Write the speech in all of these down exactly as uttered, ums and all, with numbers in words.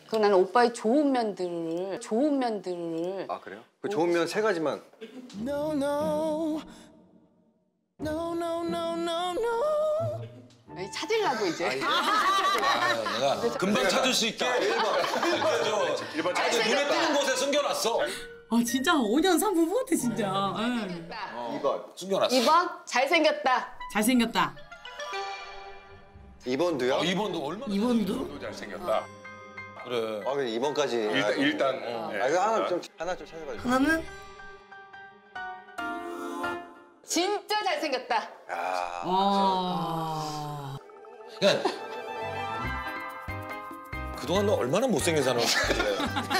그 나는 오빠의 좋은 면들을 좋은 면들을 아 그래요? 그 좋은 면 세 가지만. No, no. No, no, no, no, no. 찾으려고 이제. 아, 내가 금방 찾을 수 있게 일 번. 일 번 찾을 눈에 띄는 곳에 숨겨놨어. 아 진짜 오 년 산 부부 같아 진짜. 잘생겼다. 이 번. 숨겨놨어. 이 번 잘생겼다. 잘생겼다. 이 번도요? 어, 이 번도 얼마나 이 번도? 잘생겼다. 그래. 아 그래 이 번까지. 일단 일단. 어. 네. 아 이거 하나 좀 하나 좀 찾아봐요. 하나는 진짜 잘생겼다. 야. 아. 야, 그동안 너 얼마나 못생긴 사람을 그래.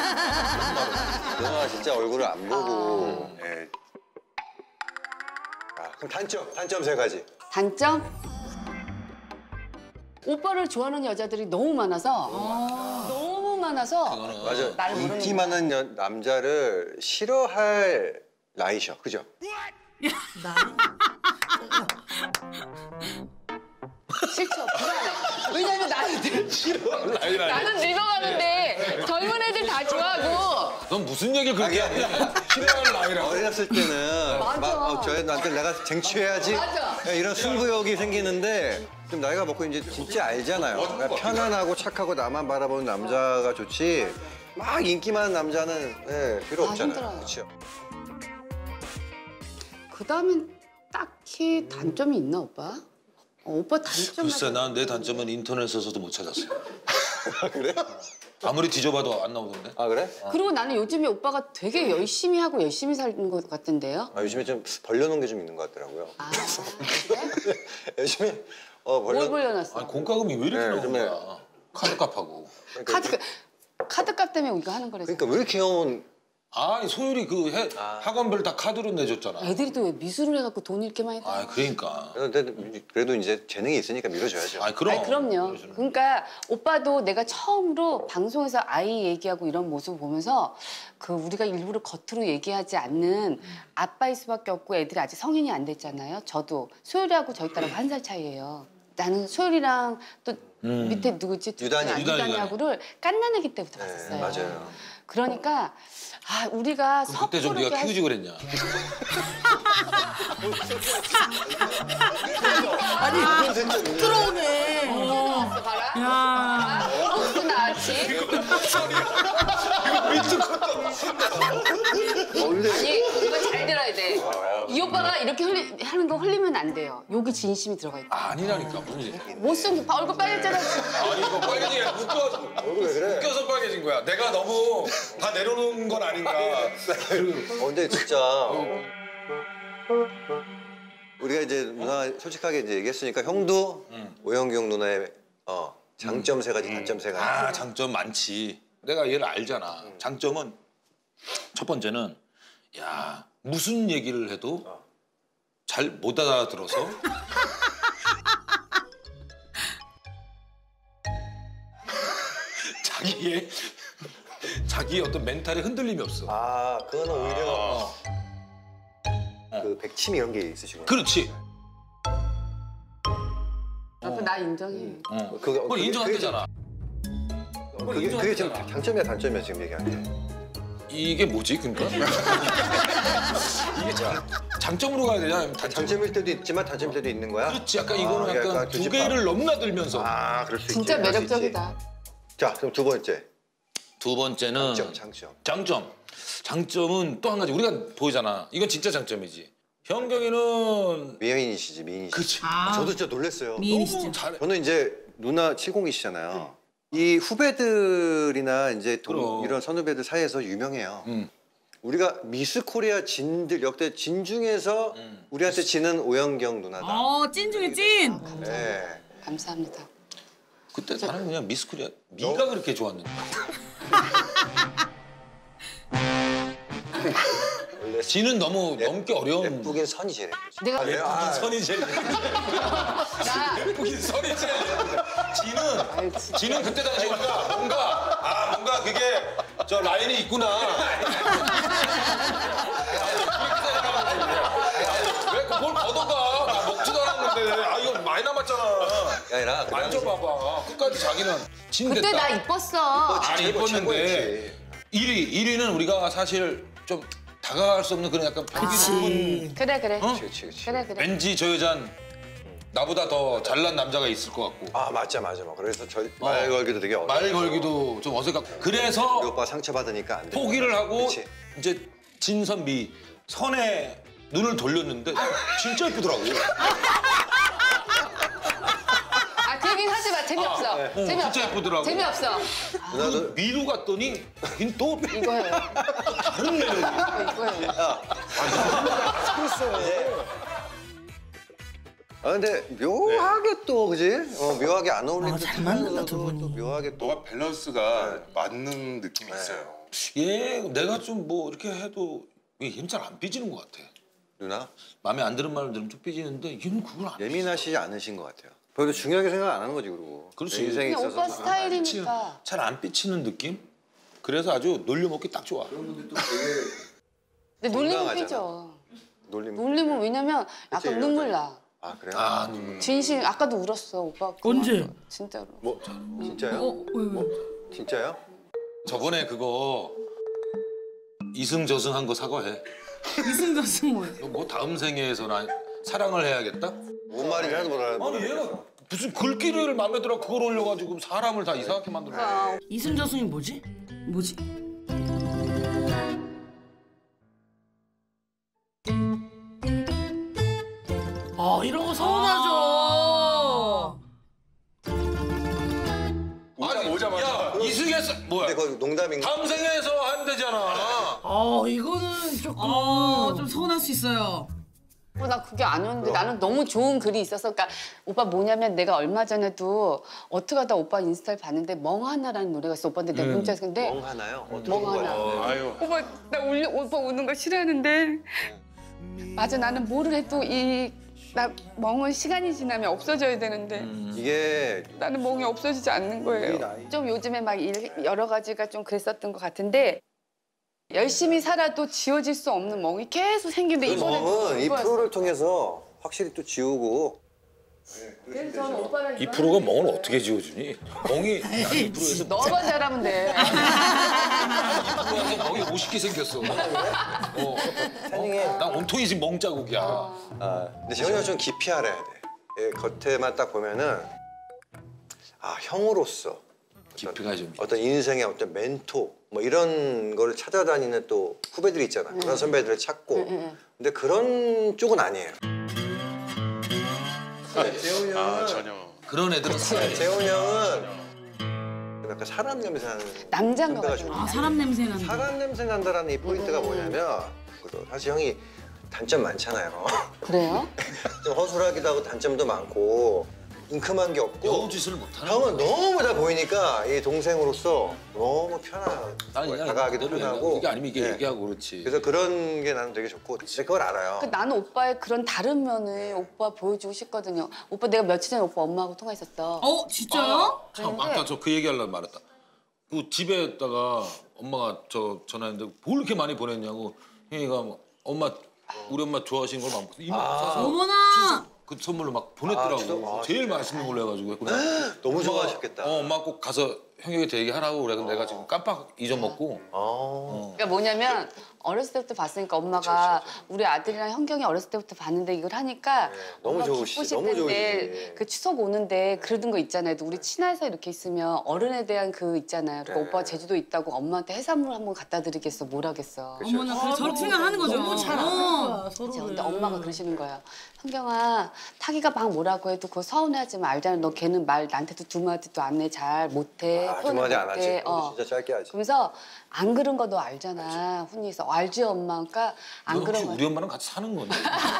누나가 진짜 얼굴을 안 보고. 예. 아, 그럼 단점 단점 세 가지. 단점? 오빠를 좋아하는 여자들이 너무 많아서 너무 많아서 맞아. 나를 모르는 인기 많은 여, 남자를 싫어할 나이셔, 그죠? 싫죠. 불안해. 왜냐면 나는 싫어할 나이. 나는 늙어가는데 젊은 애들 다 좋아하고. 넌 무슨 얘기를 그렇게 하니? 싫어할 나이라고. 어렸을 때는 맞아. 막 어, 저한테 내가 쟁취해야지 맞아. 그냥 이런 승부욕이 생기는데 좀 나이가 먹고 이제 진짜 알잖아요. 그러니까 편안하고 착하고 나만 바라보는 남자가 좋지 막 인기 많은 남자는 네, 필요 아, 없잖아요. 힘들어요. 그렇죠? 그 다음엔 딱히 단점이 있나 오빠? 어, 오빠 단점. 글쎄, 난 내 단점은 인터넷에서도 못 찾았어. 그래? 아무리 뒤져봐도 안 나오던데. 아 그래? 그리고 나는 요즘에 오빠가 되게 열심히 하고 열심히 사는 것 같은데요? 아, 요즘에 좀 벌려놓은 게 좀 있는 것 같더라고요. 아 그래? 요즘에 어 벌려. 뭘 벌려놨어? 아니 공과금이 왜 이렇게 네, 나오는 요즘에- 거야? 카드값하고. 그러니까, 카드 카드값 때문에 이거 하는 거래서. 그러니까 왜 이렇게 형 아니 소율이 그 해, 아. 학원별 다 카드로 내줬잖아. 애들이 또 왜 미술을 해갖고 돈 이렇게 많이 다. 아 그러니까. 그래도, 그래도 이제 재능이 있으니까 밀어줘야죠. 아 그럼. 아니, 그럼요. 그러니까 오빠도 내가 처음으로 방송에서 아이 얘기하고 이런 모습을 보면서 그 우리가 일부러 겉으로 얘기하지 않는 아빠일 수밖에 없고 애들이 아직 성인이 안 됐잖아요. 저도 소율이하고 저희 딸하고 한 살 차이예요. 나는 소율이랑 또 음. 밑에 누구지? 유단이. 아, 유단이, 유단이하고를 깐나내기 때부터 네, 봤었어요. 맞아요. 그러니까 아 우리가 그럼 그때 좀 네가 할 키우지 그랬냐? 아니 들어오네. 수 봐라. 야. 무슨 나왔지? 아니 이거 잘 들어야 돼. 이 오빠가 이렇게 흘리, 하는 거 흘리면 안 돼요. 여기 진심이 들어가 있다. 아니라니까 무슨 얘기? 못생긴 얼굴 빨개졌잖아. 아니 이거 빨개진 게 묶여 얼굴 왜 그래? 묶여서 빨개진 거야. 내가 너무 다 내려놓은 건 아닌가. 어, 근데 진짜 우리가 이제 누나 솔직하게 이제 얘기했으니까 형도 응. 오영경 누나의 어, 장점 세 가지, 단점 세 가지. 아 장점 많지. 내가 얘를 알잖아. 장점은 첫 번째는 야 무슨 얘기를 해도 잘 못 알아들어서 자기의 자기의 어떤 멘탈에 흔들림이 없어. 아, 그거는 오히려 어. 그 백침 이런 게 있으시구나. 그렇지. 나도 나 인정해. 어. 그게- 그걸 그게- 인정했잖아. 그게, 그게, 그게 지금 장점이야, 단점이야 지금 얘기하는 게. 이게 뭐지, 그러니까? 이게 장, 장점으로 가야 되냐? 아니면 단점? 장점일 때도 있지만 단점일 때도 있는 거야? 그렇지, 약간 이거는 아, 약간 약간 두 교집합. 개를 넘나들면서. 아, 그럴 수 있지. 진짜 그럴 수 있지. 매력적이다. 자, 그럼 두 번째. 두 번째는 장점, 장점. 장점. 장점은 또 한 가지 우리가 보이잖아. 이건 진짜 장점이지. 현경이는 미인이시지, 미인이시지. 그렇지. 아. 저도 진짜 놀랐어요. 미인이시죠. 너무 잘해. 저는 이제 누나 칠공이시잖아요. 이 후배들이나 이제 동, 그럼. 이런 선후배들 사이에서 유명해요. 음. 우리가 미스 코리아 진들 역대 진 중에서 음. 우리한테 지는 오영경 누나다. 어, 찐 중에 찐. 네. 감사합니다. 그때 나는 그냥 미스 코리아 네가 그렇게 좋았는데. 원래 지는 너무 넘기 어려운. 예쁘긴 선이 제일. 내가 그래요? 아, 선이 제일. 나 예쁘긴 선이 제일. 지는 아유, 진짜. 지는 그때 당시 뭔가 뭔가 아 뭔가 그게 저 라인이 있구나. 왜 뭘 걷어가? 나 먹지도 않았는데 아 이거 많이 남았잖아. 아니라 그 당시 만져봐봐. 끝까지 자기는 진댔다. 그때 나 이뻤어. 아니 최고, 이뻤는데 최고였지. 일 위, 일 위는 우리가 사실 좀 다가갈 수 없는 그런 약간 보기 그치. 그래 그래. 어? 그치 그치. 그래 그래. 왠지 저 여잔 나보다 더 잘난 남자가 있을 것 같고 아 맞자 맞아. 뭐. 그래서 저 말 걸기도 되게 어려워. 말 걸기도 좀 어색하고 우리 그래서 오빠 상처 받으니까 안 돼. 포기를 하고 그치. 이제 진선미 선에 눈을 돌렸는데 진짜 예쁘더라고. 아, 그 얘기는 하지 마. 재미없어. 어, 재미없어. 진짜 예쁘더라고. 재미없어. 누나도 미루 갔더니 긴 또 이거예요. 다른 매력이. 이거예요. 아 근데 묘하게 또 그지? 어 묘하게 안 어울리는 아, 잘 맞는다, 두 분이. 또 묘하게 또 너가 밸런스가 맞는 느낌이 있어요. 얘 내가 좀 뭐 이렇게 해도 얘는 잘 안 삐지는 것 같아. 누나 마음에 안 드는 말을 들으면 좀 삐지는데 얘는 그걸 안. 예민하시지 않으신 것 같아요. 별로 중요하게 생각 안 하는 거지 그리고. 그렇지. 내 인생에 그냥 있어서 오빠 스타일이니까. 잘 안 삐치는 느낌? 그래서 아주 놀려먹기 딱 좋아. 근데 놀리면 건강하잖아. 삐져. 놀림. 놀리면 왜냐면 그치, 약간 눈물 나. 아 그래요? 아 눈물. 진심 아까도 울었어 오빠. 언제? 진짜로. 뭐 진짜요? 어, 왜, 왜? 진짜요? 저번에 그거 이승저승 한 거 사과해. 이승저승 뭐야? 너 뭐 다음 생애에서 나 사랑을 해야겠다? 뭔 말인지 하나도 못 알아. 아니 얘가 무슨 글귀를 마음에 들어 그걸 올려가지고 사람을 다 이상하게 만들어. 아, 이승저승이 뭐지? 뭐지? 아 이런 거 서운하죠. 아니 오자마자. 야 이승에서 뭐야? 근데 그거 농담인 거. 다음 생애에서 하면 되잖아. 아 이거는 조금 어, 좀 서운할 수 있어요. 어, 나 그게 아니었는데 나는 너무 좋은 글이 있어서 그러니까 오빠 뭐냐면 내가 얼마 전에도 어떻게 하다 오빠 인스타를 봤는데 멍하나라는 노래가 있어 오빠한테 내가 문자해서 근데 멍 하나요? 어떻게 멍 하나. 거예요? 아유. 오빠 나 울려 오빠 우는 거 싫어하는데 맞아 나는 뭐를 해도 이 나 멍은 시간이 지나면 없어져야 되는데 이게 나는 멍이 없어지지 않는 거예요. 좀 요즘에 막 일, 여러 가지가 좀 그랬었던 것 같은데 열심히 살아도 지워질 수 없는 멍이 계속 생기는데 그 이번에 멍은 이 그거였어. 프로를 통해서 확실히 또 지우고 그래서 저는 오빠랑 이 프로가 멍을 어떻게 지워주니? 멍이 이 프로에서 너만 잘하면 돼. 프로에서 멍이 오십 개 생겼어. 어. 태닝에 난 온통이 지금 멍 자국이야. 아, 근데 재훈이가 좀 깊이 알아야 돼. 예, 겉에만 딱 보면은 아 형으로서 깊이가 좀. 어떤 인생의 어떤 멘토 뭐 이런 거를 찾아다니는 또 후배들이 있잖아. 그런 선배들을 찾고. 근데 그런 쪽은 아니에요. 재훈이 형은 아 전혀. 그런 애들은 살아야 돼. 재훈이 형은 약간 사람 냄새 나는 남자인 것 선배가 같아. 좀 아, 사람 냄새 난다. 사람 냄새 난다라는 이 포인트가 뭐냐면 그래도 사실 형이 단점 많잖아요. 그래요? 좀 허술하기도 하고 단점도 많고 잉큼한 게 없고 여우짓을 못하는 형은 너무 다 보이니까 이 동생으로서 너무 편한 나는 그냥 다가가기도 그대로 편하고 얘기하고 이게 아니면 이게 네. 얘기하고 그렇지. 그래서 그런 게 나는 되게 좋고 근데 그걸 알아요. 그 나는 오빠의 그런 다른 면을 오빠 보여주고 싶거든요. 오빠 내가 며칠 전에 오빠 엄마하고 통화했었어. 어, 진짜요? 참 그런데- 아까 저 그 얘기하려고 말했다. 그 집에다가 엄마가 저 전화했는데 뭘 이렇게 많이 보냈냐고 형이가 뭐 엄마 우리 엄마 좋아하시는 걸 막 이모 사서 어머나! 그 선물로 막 보냈더라고. 아, 진짜? 아, 제일 진짜? 맛있는 걸로 해가지고 했구나. 너무 엄마가- 좋아하셨겠다. 어, 엄마 꼭 가서 형에게 얘기하라고 그래. 근데 내가 지금 깜빡 잊어먹고. 어. 그러니까 뭐냐면 어렸을 때부터 봤으니까 엄마가 우리 아들이랑 현경이 어렸을 때부터 봤는데 이걸 하니까 너무 엄마 좋으시지, 기쁘실 너무 텐데 좋으시지. 그 추석 오는데 그러던 거 있잖아요. 우리 친해서 이렇게 있으면 어른에 대한 그 있잖아요. 그러니까 네. 오빠가 제주도 있다고 엄마한테 해산물 한번 갖다 드리겠어. 뭘 하겠어. 어머나, 그래, 저렇게 생각하는 거죠. 너무 잘 아는 어. 거야 그치? 서로를. 근데 엄마가 그러시는 거야. 현경아, 타기가 막 뭐라고 해도 그거 서운해하지 마. 알잖아. 너 걔는 말 나한테도 두 마디도 안 해. 잘 못해. 아, 두 표현을 마디 안 못해. 하지. 어. 진짜 짧게 하지. 그러면서 안 그런 거 너 알잖아. 훈이서 알지 엄마. 그러니까 안 너 혹시 그런 거. 우리 엄마랑 같이 사는 거니?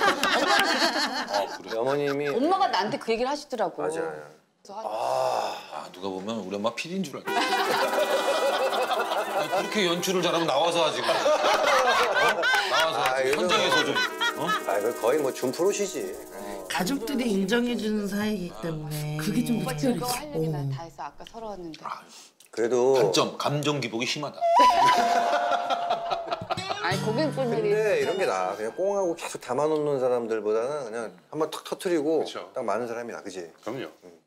아 그래. 어머님이 엄마가 나한테 그 얘기를 하시더라고. 맞아요. 그래서 하- 아 누가 보면 우리 엄마 피디인 줄 알겠어. 아, 그렇게 연출을 잘하면 나와서 하지. 어? 나와서 아, 하지. 이거 현장에서 좀. 어? 아, 이거 거의 뭐 준프로시지. 가족들이 인정해주는 사이이기 때문에 그게 좀 오빠 특별해. 즐거워 할 얘기 나 다 해서 아까 서러웠는데. 그래도 단점 감정 기복이 심하다. 아니 고객분들이 근데 이런 게 나아. 그냥 꽁하고 계속 담아놓는 사람들보다는 그냥 한번 턱 터트리고 그쵸. 딱 많은 사람이 나, 그지? 그럼요.